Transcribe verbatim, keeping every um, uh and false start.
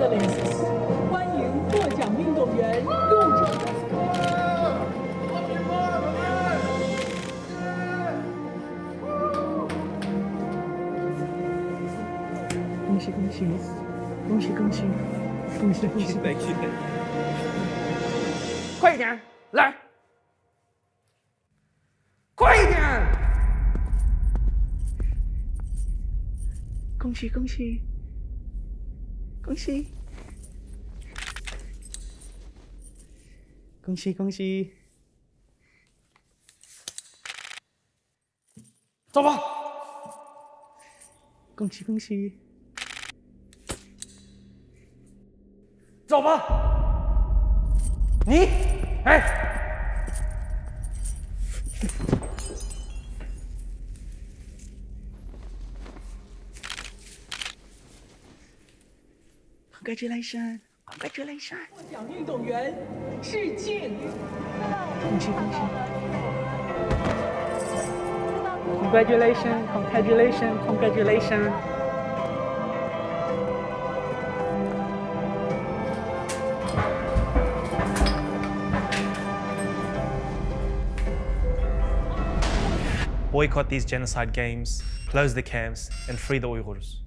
Excellencies， 欢迎获奖运动员入场。恭喜恭喜恭喜恭喜恭喜恭喜！ 来去快一点，来，快一点！ 恭喜恭喜恭喜恭喜恭喜！走吧！ 恭喜恭喜！ 走吧！你，哎， Congratulations! Congratulations! 获奖运动员致敬！恭喜恭喜 ！Congratulations! Congratulations! Congratulations! Boycott these genocide games, close the camps, and free the Uyghurs.